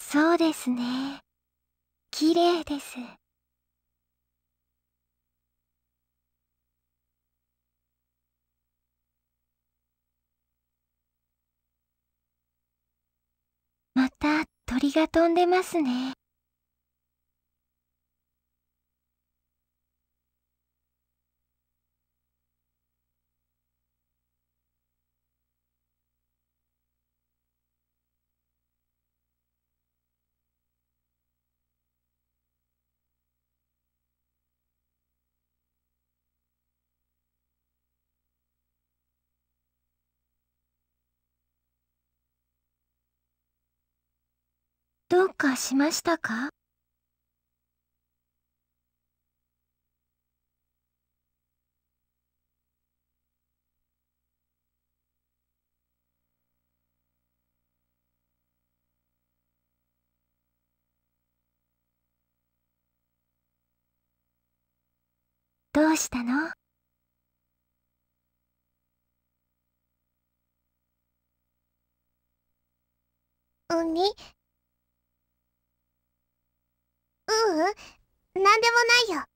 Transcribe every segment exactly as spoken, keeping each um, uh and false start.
そうですね。綺麗です。また鳥が飛んでますね。どうかしましたか？どうしたの？ うに、ううん、なんでもないよ。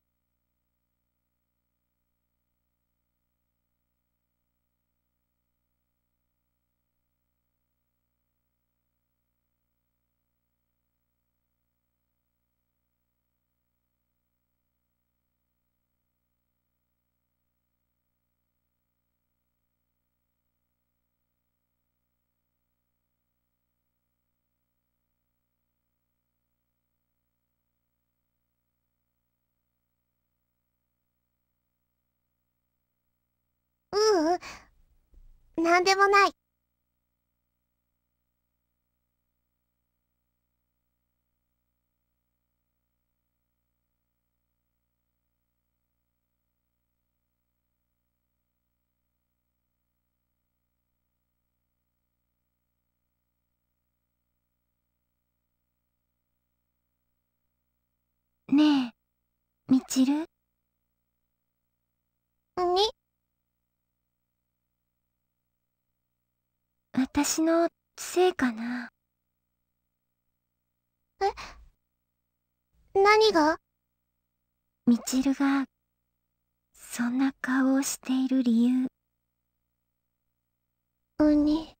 ううん、なんでもない。 ねえ、みちる？ に、 私のせいかな。 え、何が？ みちるがそんな顔をしている理由。 うに。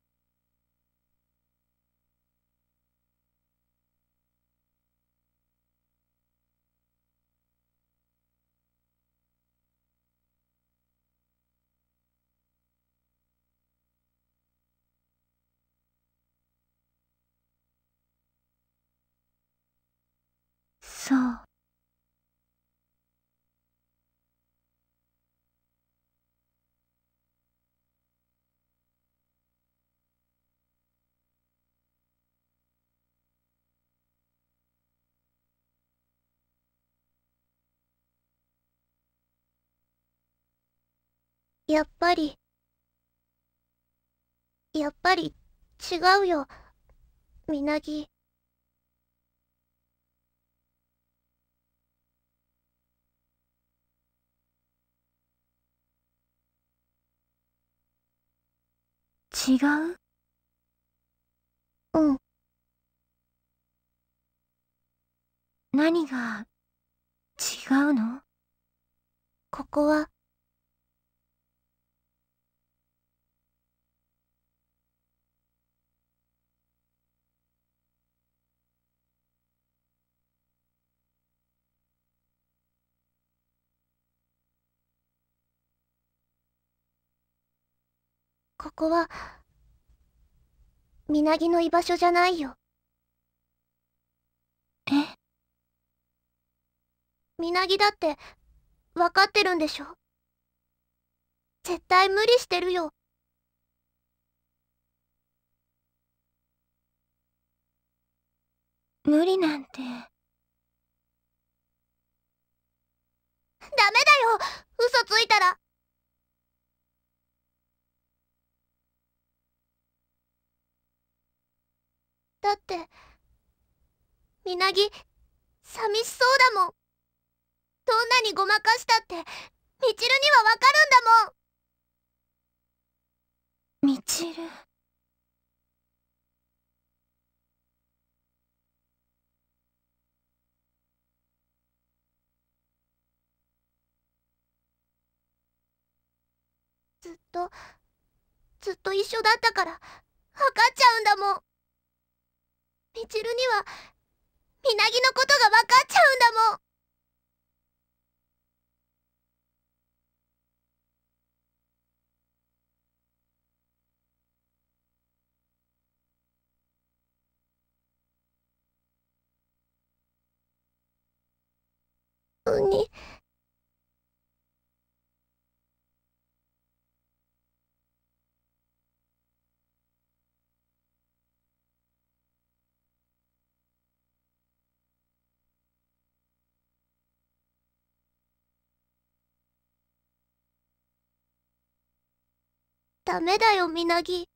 そう。 やっぱり、やっぱり、違うよ、みなぎ。 違う？ うん、 何が違うの？ ここは、ここは、みなぎの居場所じゃないよ。 え？ みなぎだって、わかってるんでしょ？絶対無理してるよ。 無理なんて。 ダメだよ、嘘ついたら。だって、みなぎ、寂しそうだもん。どんなにごまかしたって、みちるにはわかるんだもん。 みちる。 ずっとずっと一緒だったから分かっちゃうんだもん。みちるにはみなぎのことが分かっちゃうんだもん。にダメだよ、みなぎ。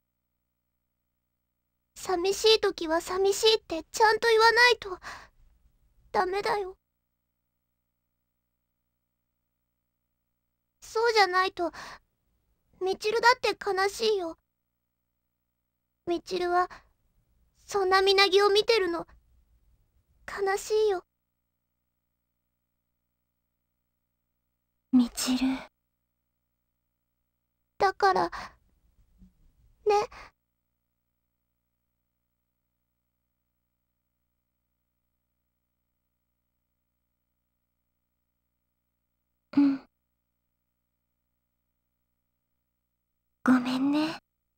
寂しい時は寂しいってちゃんと言わないとダメだよ。そうじゃないとみちるだって悲しいよ。みちるはそんなみなぎを見てるの悲しいよ。 みちる。 だからね。 うん。ごめんね。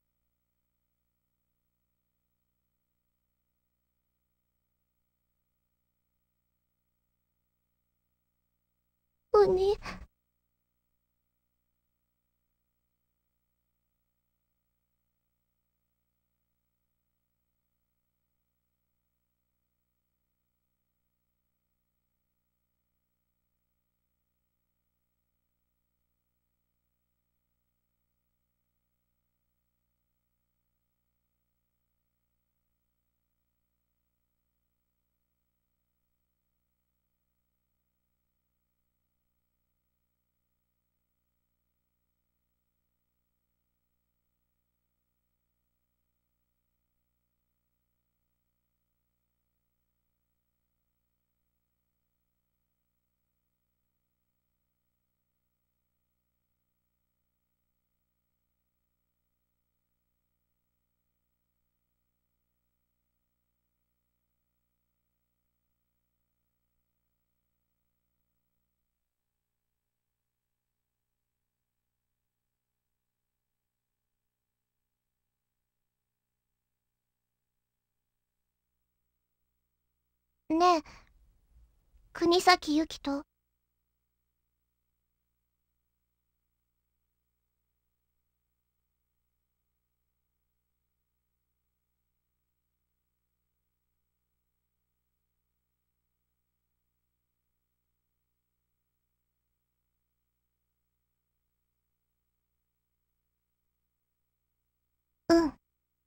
うに。ねえ、国崎由紀と。うん。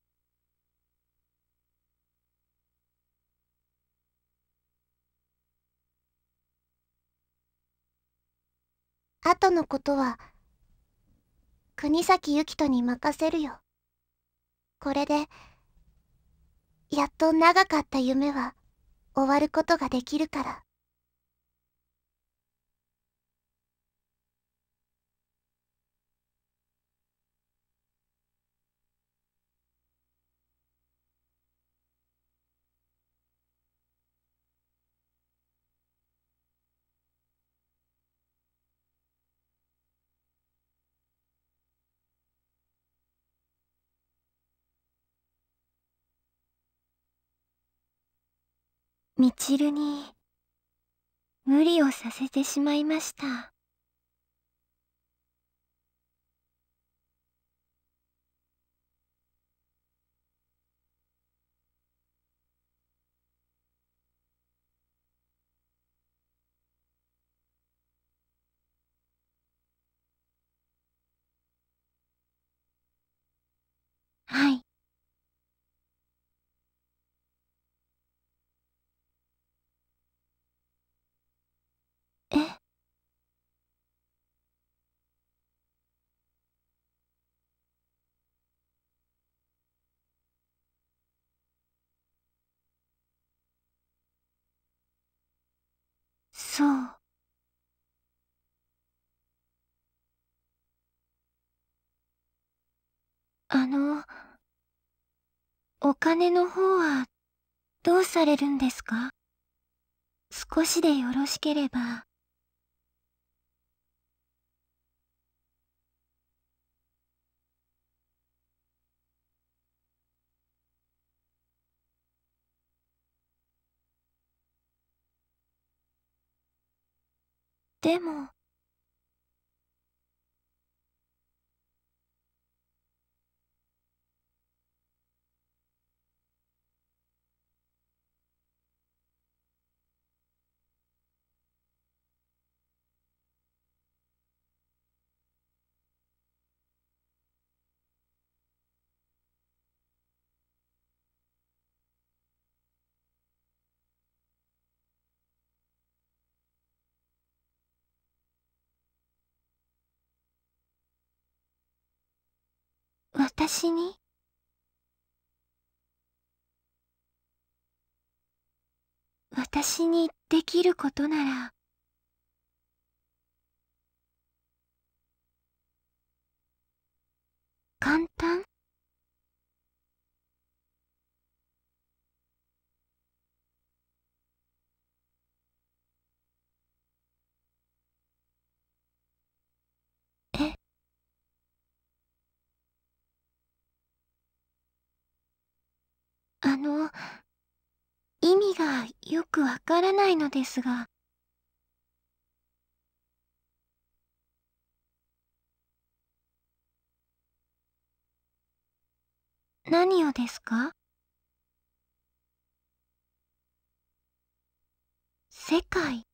後のことは国崎由紀とに任せるよ。これでやっと長かった夢は終わることができるから。 みちるに無理をさせてしまいました。はい。え？そう。 あの、お金の方はどうされるんですか？少しでよろしければ。でも、私に私にできることなら、簡単？え、あの、意味がよくわからないのですが。何をですか？世界？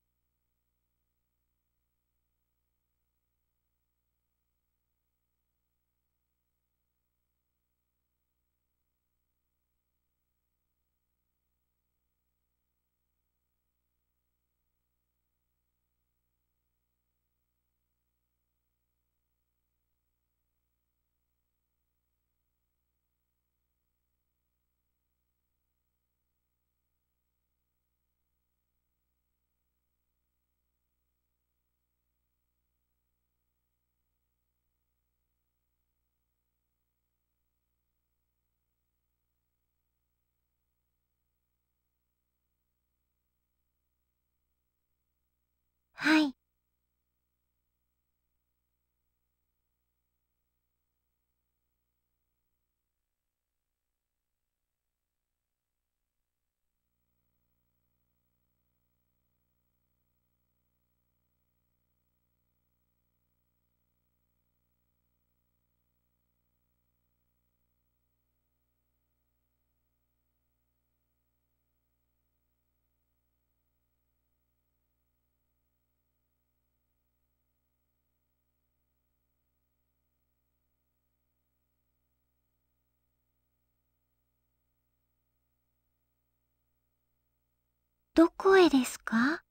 はい。どこへですか？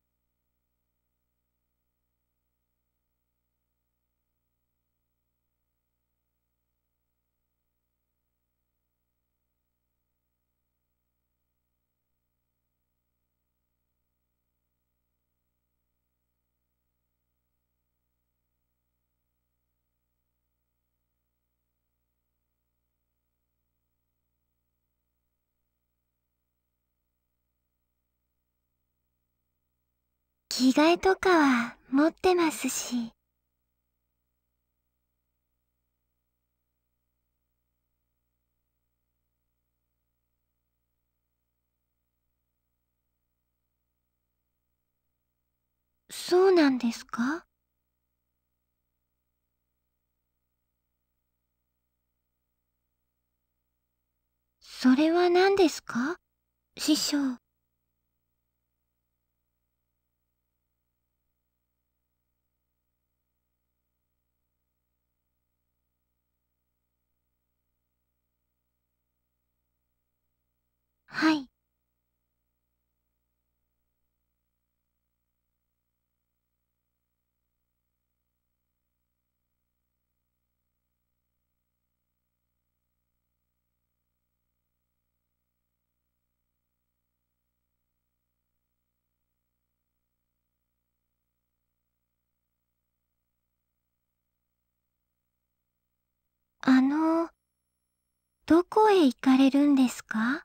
着替えとかは持ってますし。そうなんですか？それは何ですか？師匠。はい。 あの、どこへ行かれるんですか？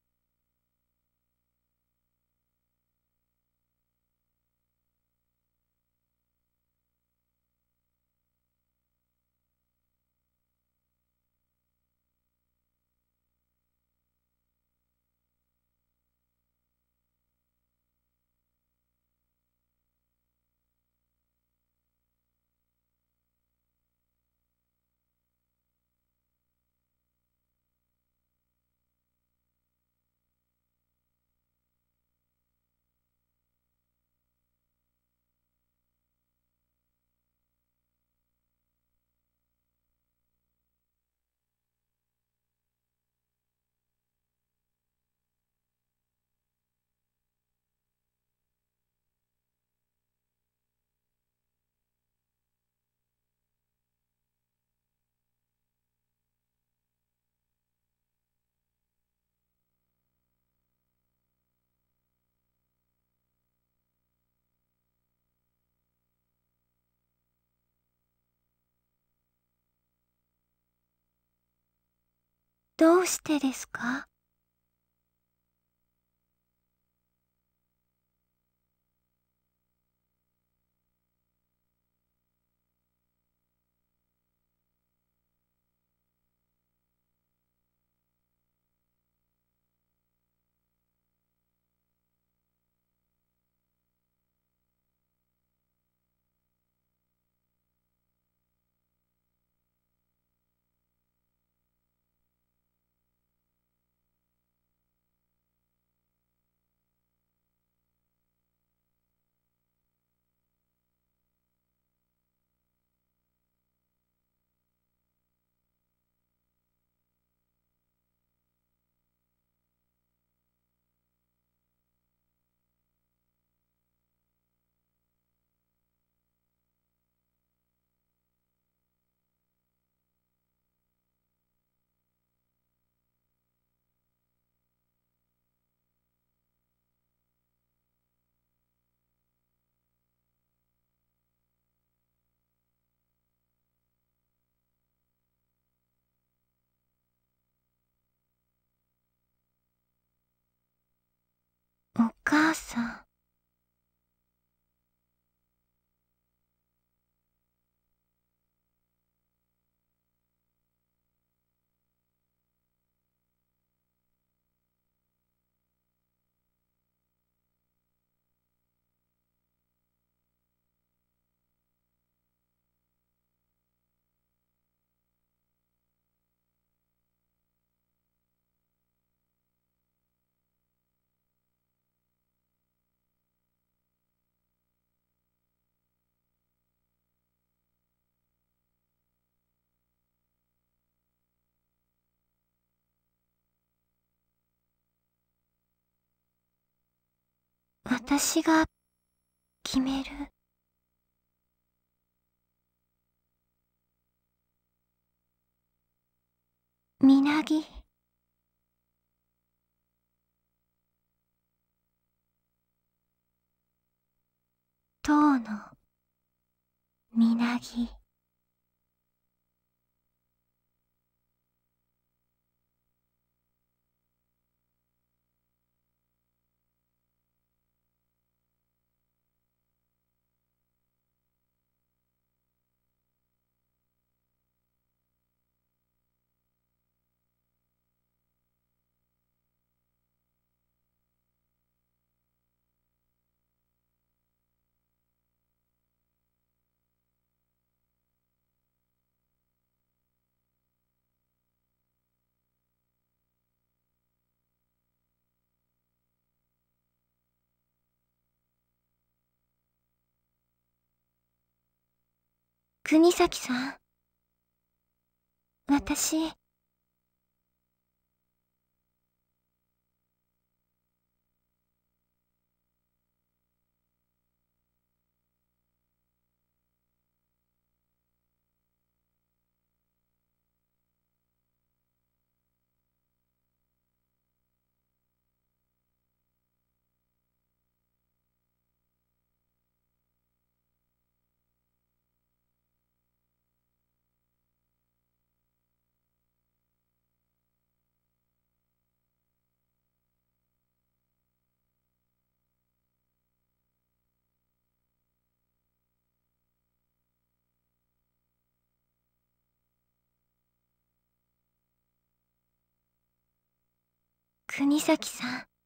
どうしてですか？お母さん。私が決める。みなぎ。とうのみなぎ。国崎さん。私、 国崎さん。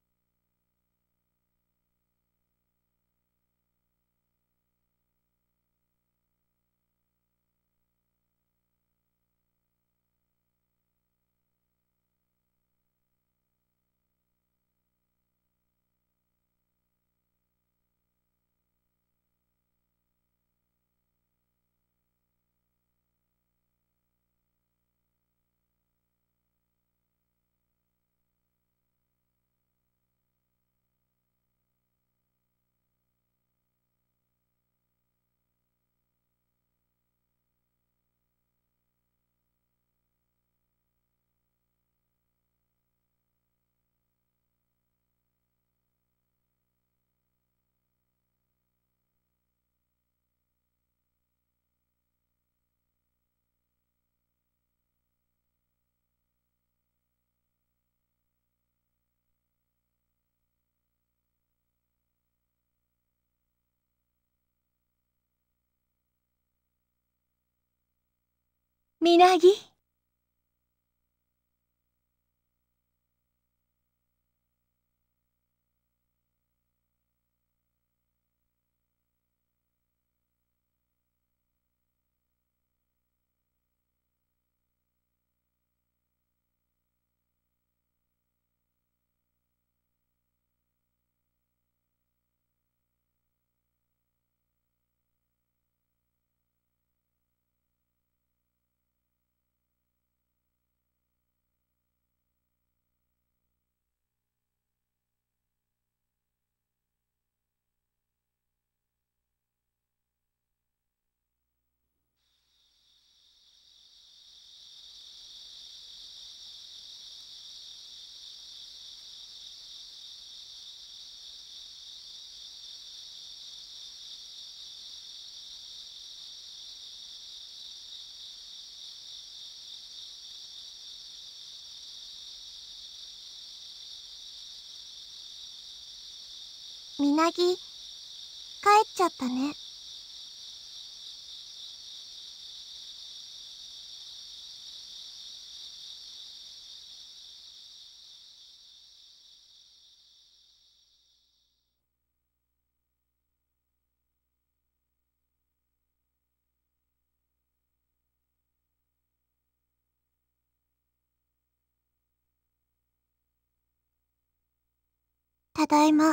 みなぎ。 みなぎ、帰っちゃったね。ただいま。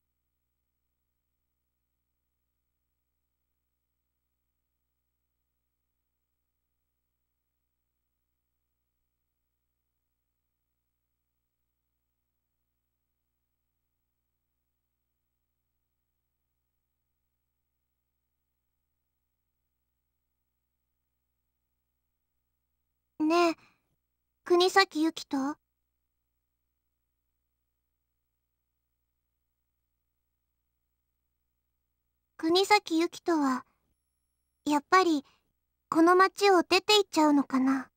ねえ、国崎ゆきと？国崎ゆきとは、やっぱり、この町を出て行っちゃうのかな？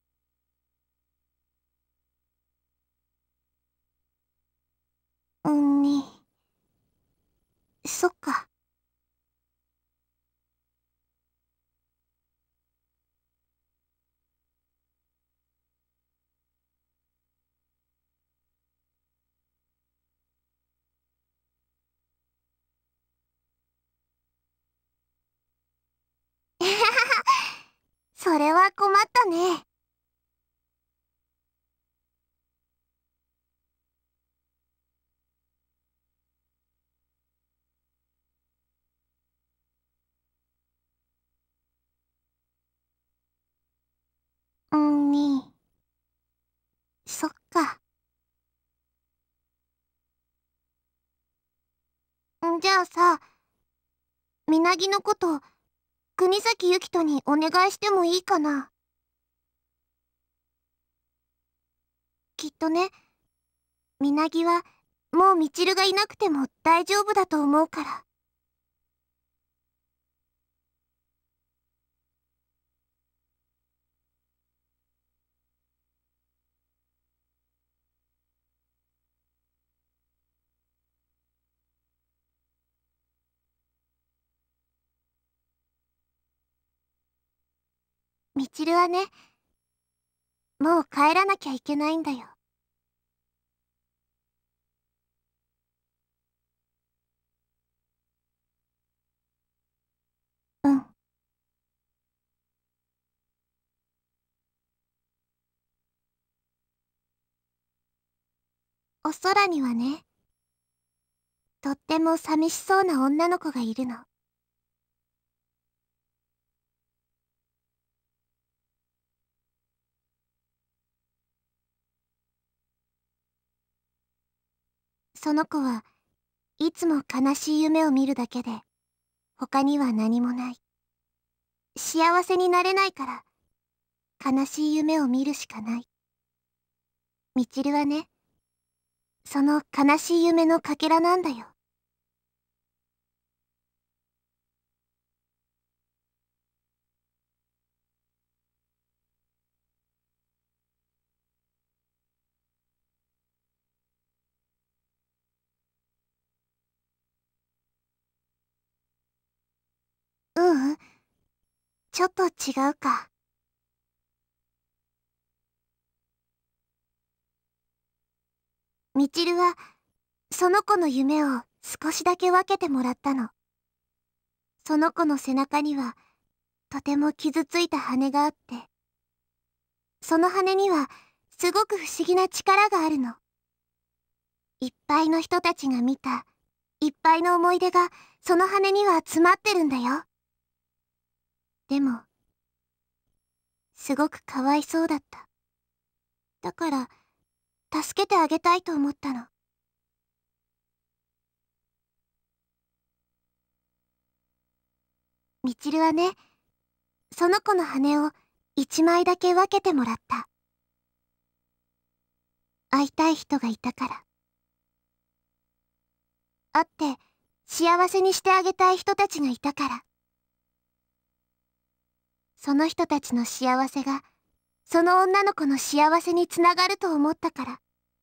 うんに。そっか。それは困ったね。うんに。そっか。んじゃあさ、みなぎのこと、国崎ゆきとにお願いしてもいいかな？きっとね、みなぎは、もうみちるがいなくても大丈夫だと思うから。みちるはね、もう帰らなきゃいけないんだよ。 お空にはね、とっても寂しそうな女の子がいるの。その子はいつも悲しい夢を見るだけで、他には何もない。幸せになれないから、悲しい夢を見るしかない。みちるはね、その悲しい夢のかけらなんだよ。ううん、ちょっと違うか。みちるは、その子の夢を少しだけ分けてもらったの。その子の背中には、とても傷ついた羽があって、その羽には、すごく不思議な力があるの。いっぱいの人たちが見た、いっぱいの思い出が、その羽には詰まってるんだよ。でも、すごくかわいそうだった。だから、助けてあげたいと思ったの。みちるはね、その子の羽を一枚だけ分けてもらった。会いたい人がいたから。会って幸せにしてあげたい人たちがいたから。その人たちの幸せが、その女の子の幸せにつながると思ったから。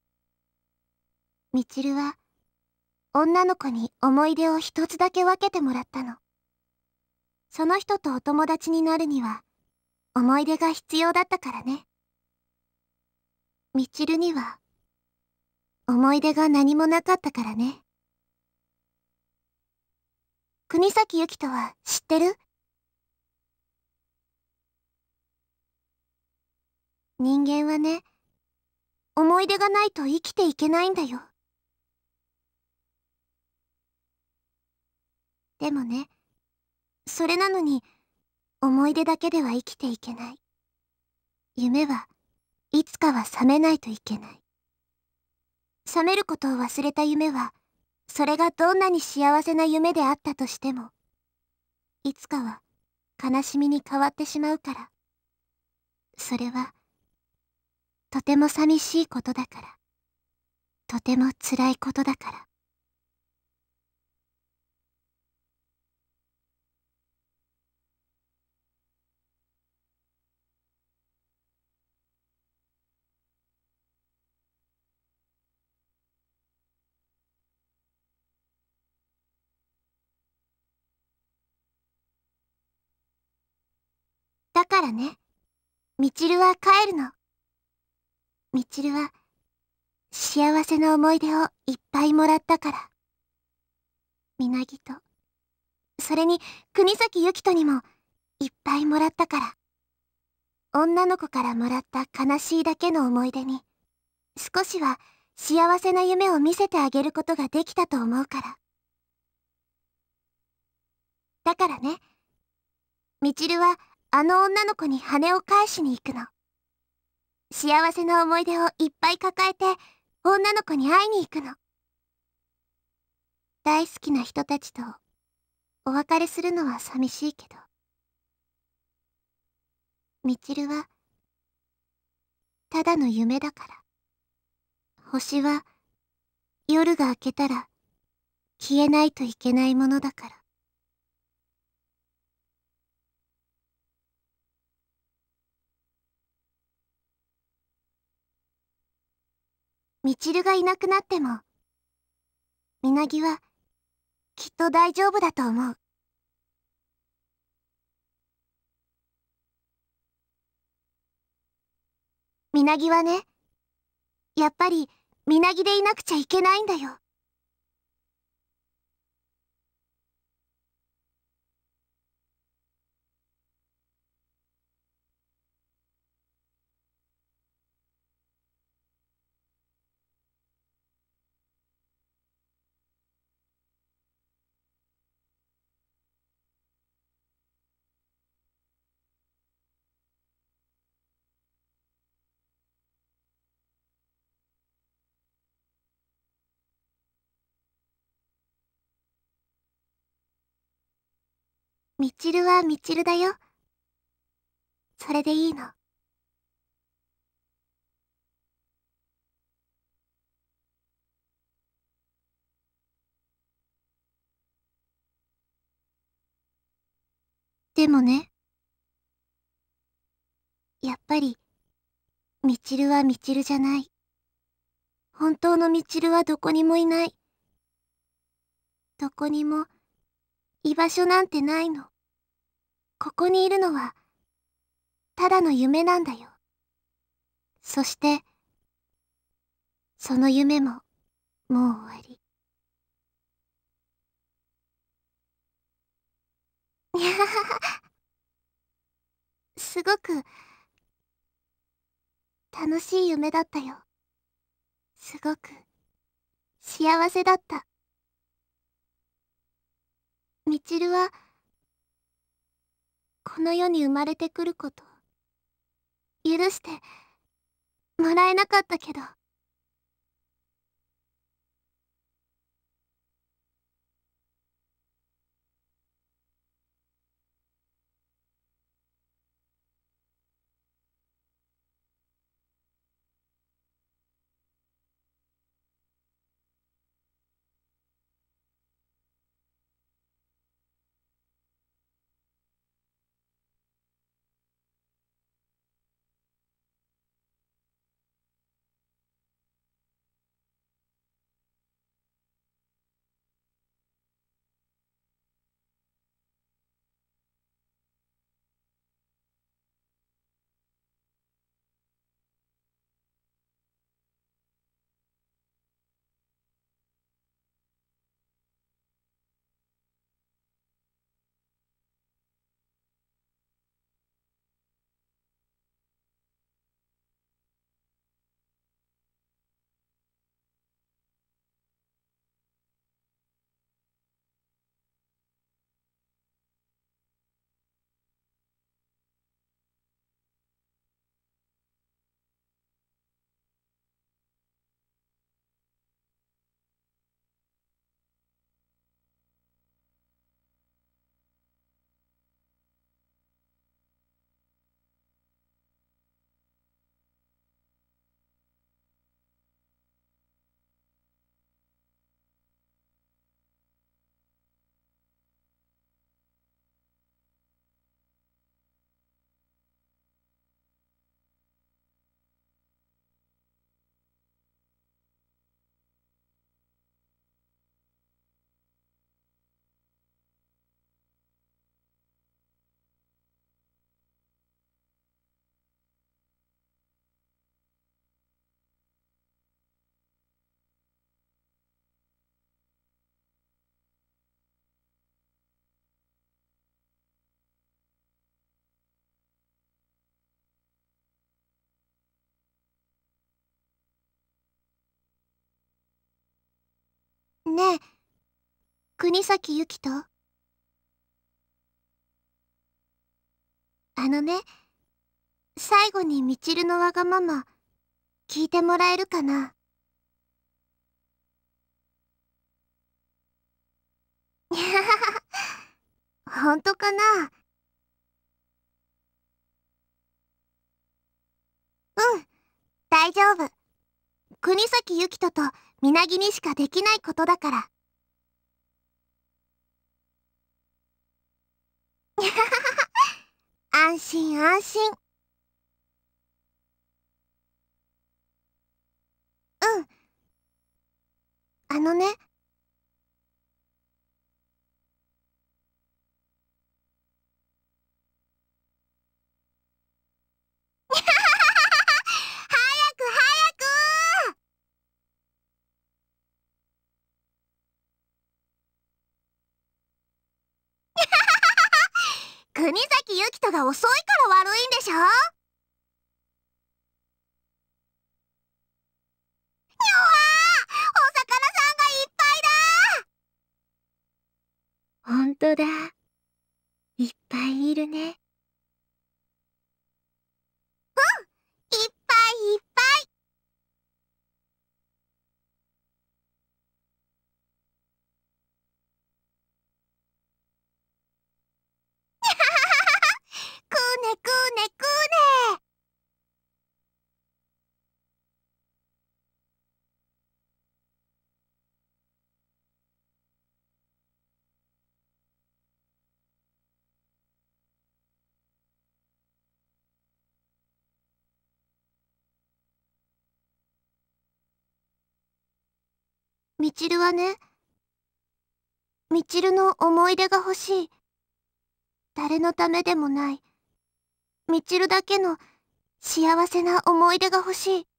みちるは、女の子に思い出を一つだけ分けてもらったの。その人とお友達になるには、思い出が必要だったからね。みちるには、思い出が何もなかったからね。国崎由紀とは知ってる？人間はね、思い出がないと生きていけないんだよ。でもね、それなのに、思い出だけでは生きていけない。夢はいつかは覚めないといけない。覚めることを忘れた夢は、それがどんなに幸せな夢であったとしても、いつかは悲しみに変わってしまうから。それは、とても寂しいことだから。とても辛いことだから。だからね、みちるは帰るの。みちるは、幸せな思い出をいっぱいもらったから。みなぎと、それに国崎由紀とにもいっぱいもらったから。女の子からもらった悲しいだけの思い出に、少しは幸せな夢を見せてあげることができたと思うから。だからね、みちるはあの女の子に羽を返しに行くの。幸せな思い出をいっぱい抱えて女の子に会いに行くの。大好きな人たちとお別れするのは寂しいけど、みちるはただの夢だから。星は夜が明けたら消えないといけないものだから。みちるがいなくなっても、みなぎはきっと大丈夫だと思う。みなぎはね、やっぱりみなぎでいなくちゃいけないんだよ。 みちるはみちるだよ。それでいいの。でもね、やっぱり、みちるはみちるじゃない。本当のみちるはどこにもいない。どこにも、居場所なんてないの。ここにいるのは、ただの夢なんだよ。そして、その夢も、もう終わり。にゃはは。すごく、楽しい夢だったよ。すごく、幸せだった。みちるは、この世に生まれてくること、許して、もらえなかったけど。ねえ、国崎由紀と？あのね、最後にみちるのわがまま、聞いてもらえるかな？にゃははは。ほんとかな？うん、大丈夫。国崎由紀ととみなぎにしかできないことだから。にゃははは。安心安心。うん。あのね。にゃははは。早く早く。国崎由紀とが遅いから悪いんでしょ？にゃわー、お魚さんがいっぱいだ。 ほんとだ。いっぱいいるね。 うん、いっぱいいっぱい。 みちるはね、みちるの思い出が欲しい。誰のためでもない、みちるだけの幸せな思い出が欲しい。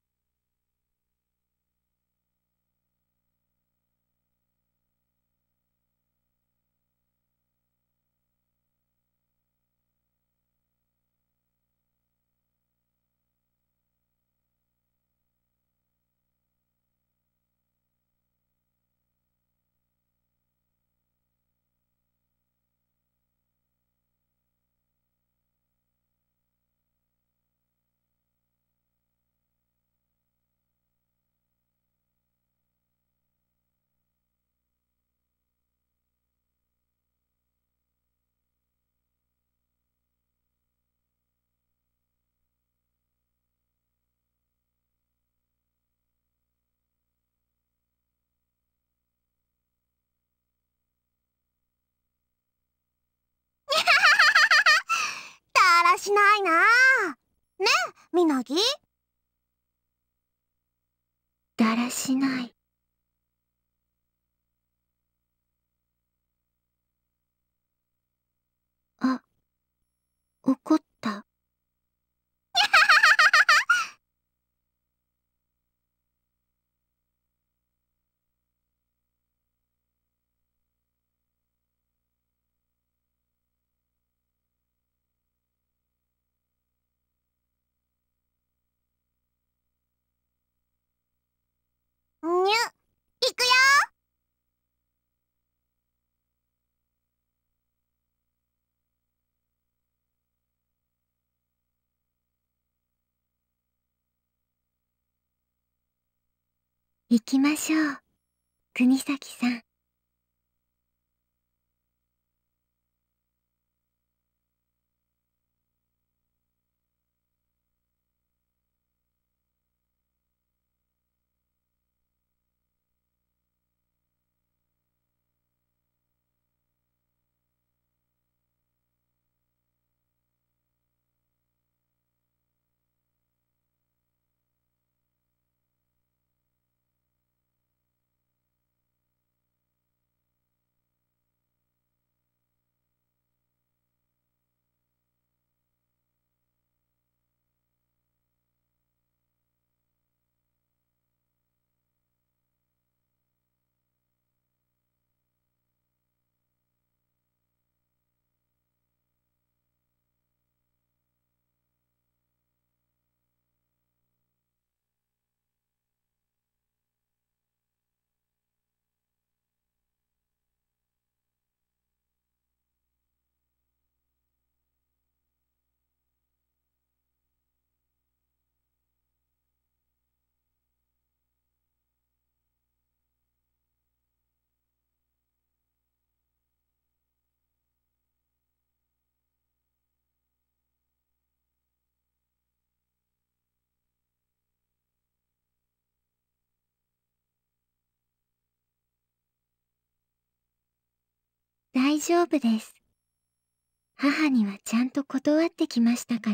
だらしないなあ。ねえ、みなぎ。 だらしない。あ、怒った。 にゅ、いくよ。 行きましょう、国崎さん。大丈夫です。母にはちゃんと断ってきましたから。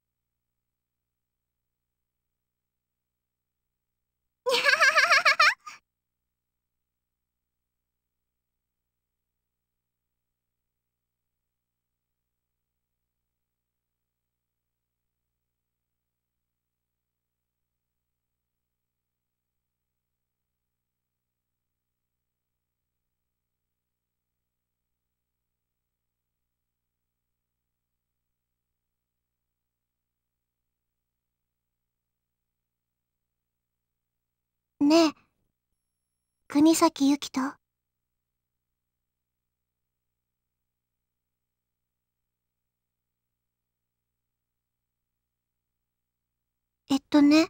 ねえ、国崎ゆきと。えっとね、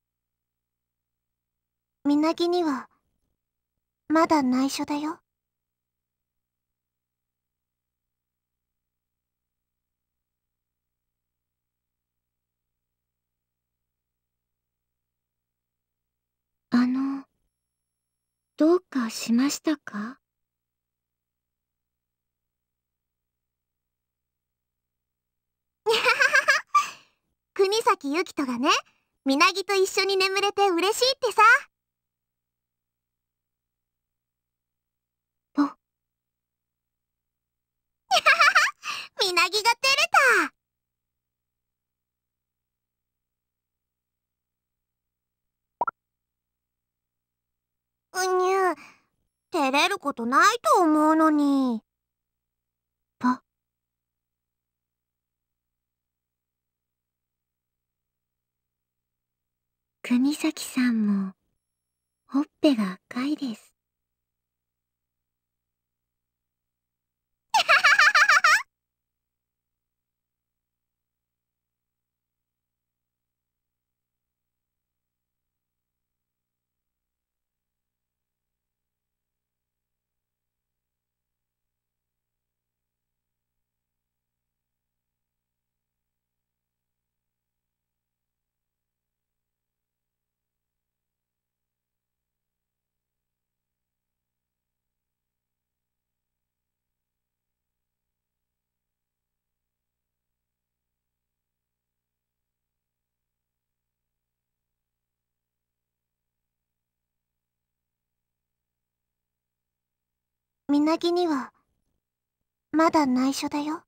みなぎには、まだ内緒だよ。 あの、どうかしましたか？ 国崎ゆきとがね、みなぎと一緒に眠れて嬉しいってさ。 なぎが照れた。うにゅ、照れることないと思うのに。 ぽ。国崎さんもほっぺが赤いです。 みなぎにはまだ内緒だよ。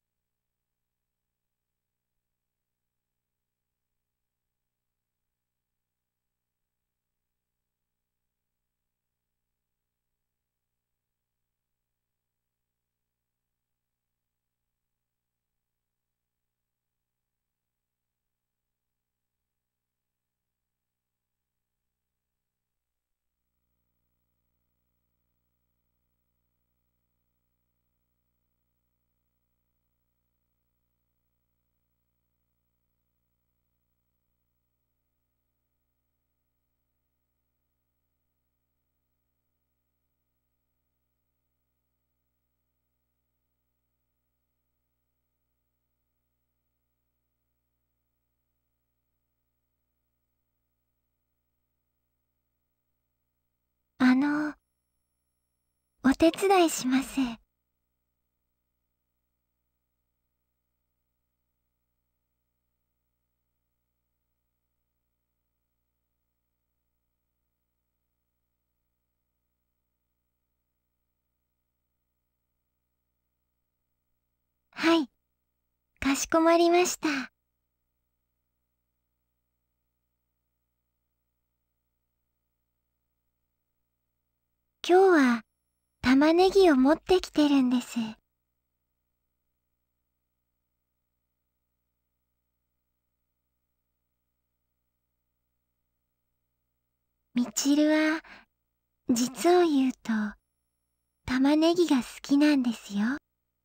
あの、お手伝いします。はい、かしこまりました。今日は玉ねぎを持ってきてるんです。みちるは、実を言うと、玉ねぎが好きなんですよ。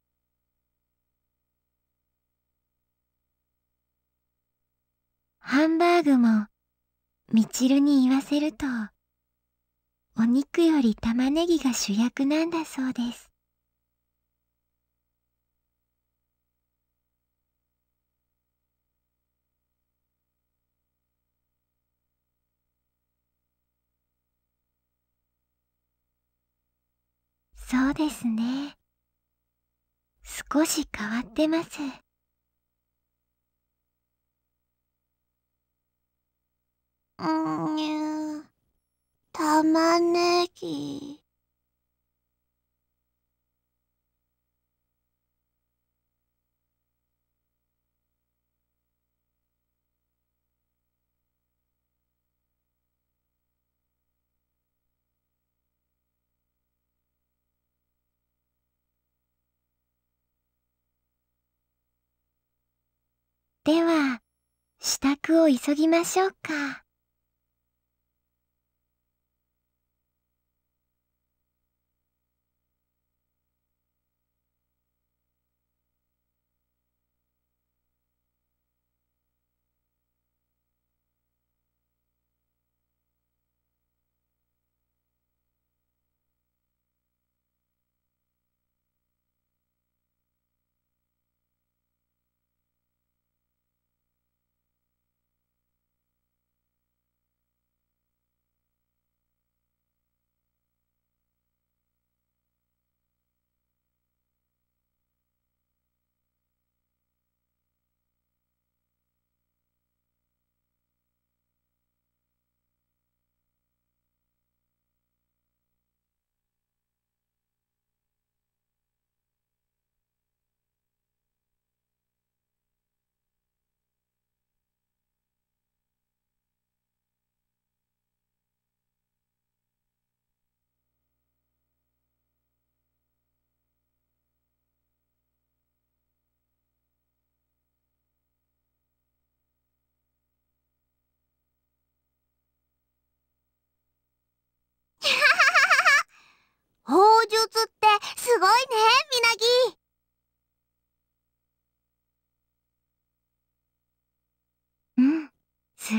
ハンバーグも、みちるに言わせると、お肉より玉ねぎが主役なんだそうです。そうですね。少し変わってます。 うにゅ、玉ねぎ。 では、支度を急ぎましょうか。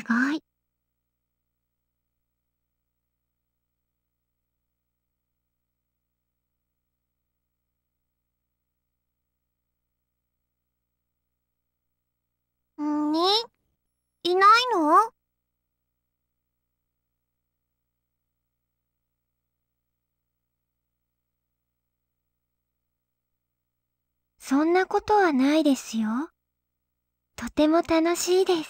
願い。 んにいないの？ そんなことはないですよ。とても楽しいです。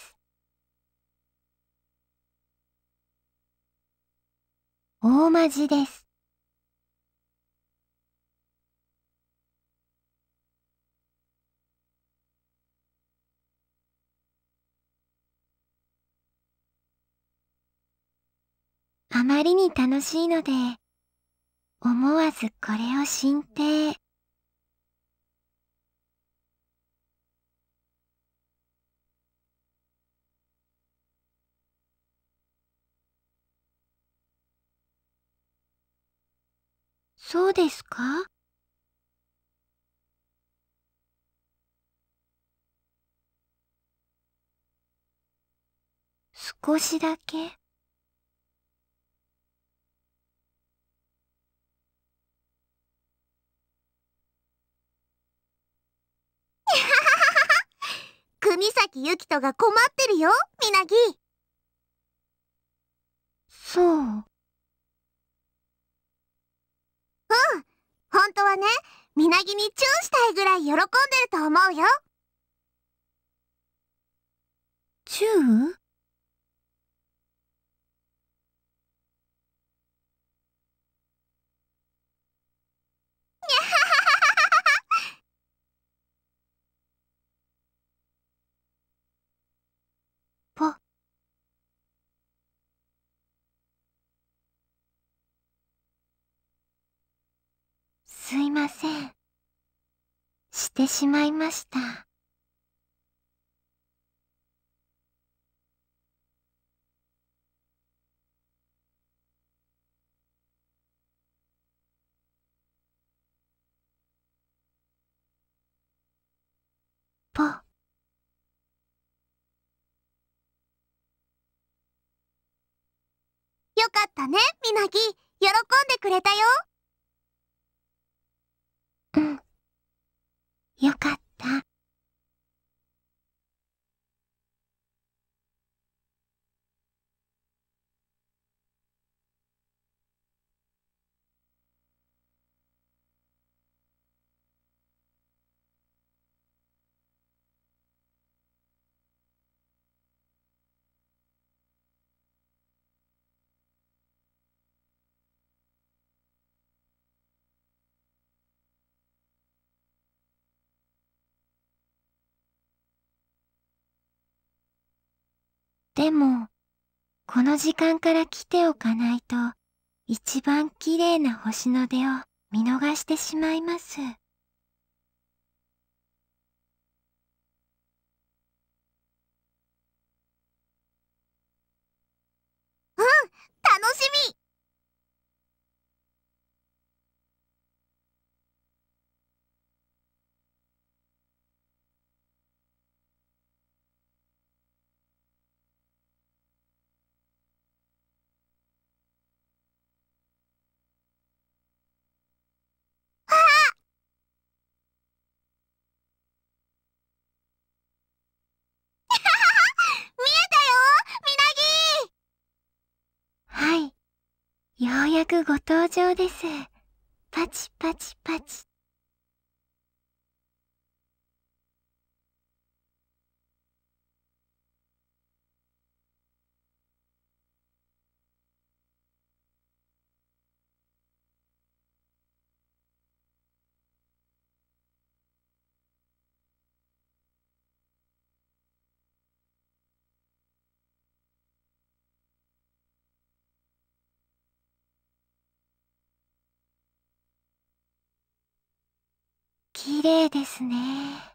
大まじです。あまりに楽しいので、思わずこれを進呈。そうですか？少しだけ。 国崎ゆきとが困ってるよ、みなぎ。 そう。 うん、本当はね、みなぎにチューしたいぐらい喜んでると思うよ。 チュー？ぽ。すいません。してしまいました。ぽ。 よかったね、みなぎ。喜んでくれたよ。 うん。よかった。でも、この時間から来ておかないと、一番きれいな星の出を見逃してしまいます。 うん、楽しみ。見えたよ、みなぎ。 はい、ようやくご登場です。パチパチパチ。きれいですね。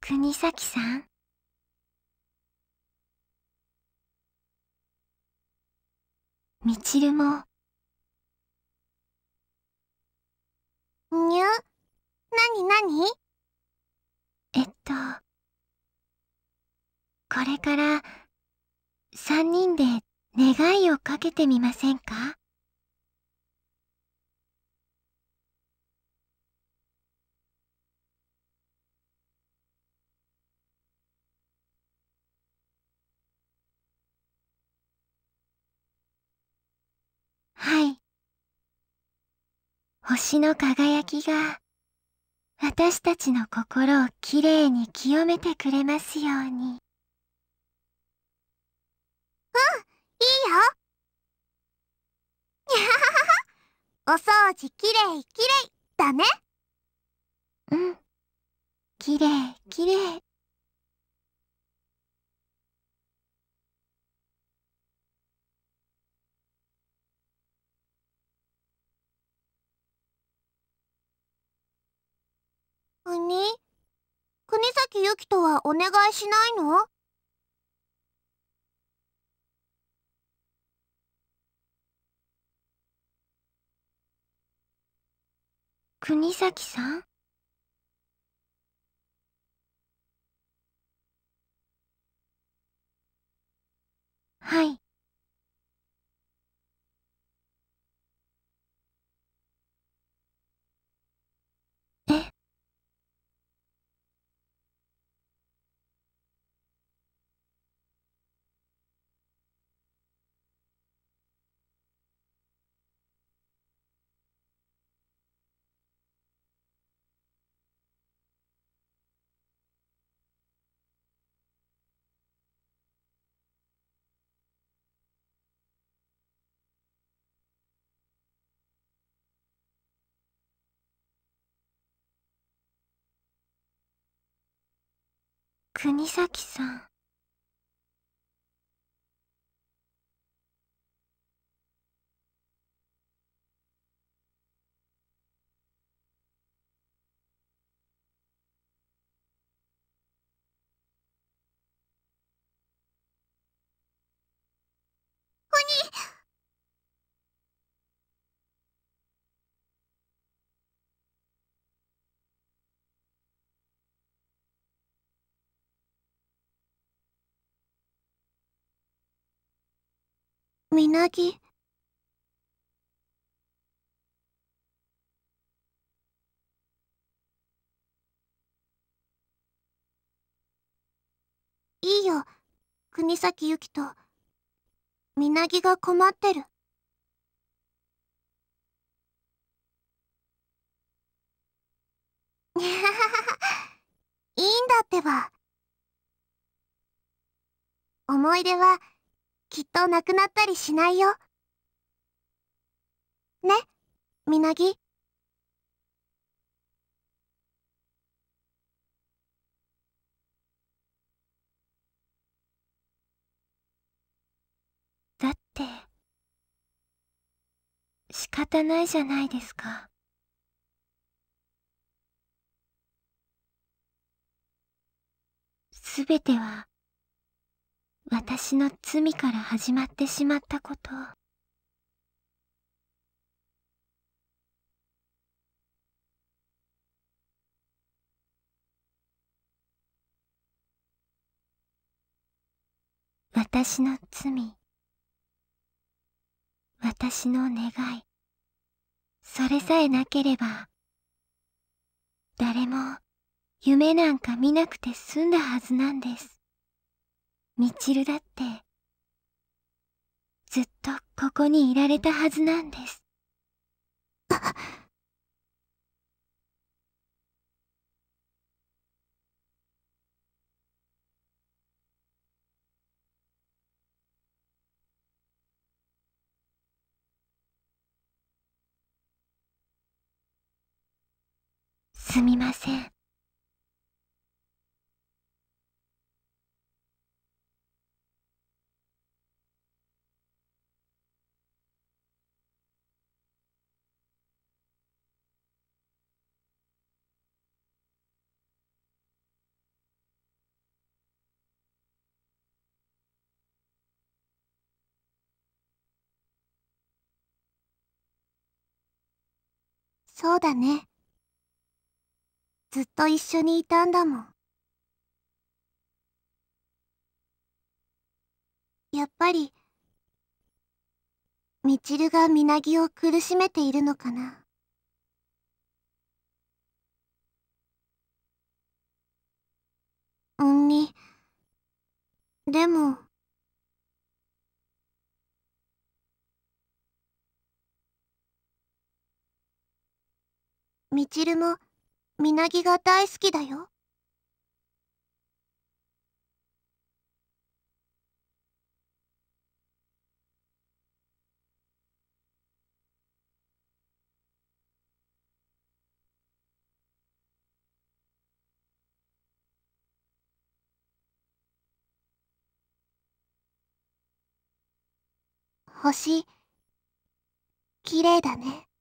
国崎さん。みちるも。 にゅ？なになに？ えっと、これから三人で願いをかけてみませんか？はい。星の輝きが私たちの心をきれいに清めてくれますように。 うん、いいよ。にゃははは。お掃除きれいきれいだね。 うん。きれいきれい。 うに？国崎ゆきとはお願いしないの？ 国崎さん？はい。え？国崎さん。 みなぎ。いいよ、国崎ゆきと。みなぎが困ってる。にゃはははいいんだってば。思い出はきっとなくなったりしないよ。ね、みなぎ。 だって、仕方ないじゃないですか。すべては、私の罪から始まってしまったこと。私の罪、私の願い、それさえなければ、誰も夢なんか見なくて済んだはずなんです。みちるだって、ずっとここにいられたはずなんです。すみません。 そうだね。ずっと一緒にいたんだもん。やっぱり、みちるがみなぎを苦しめているのかな。うんに、でも、みちるもみなぎが大好きだよ。星、きれいだね。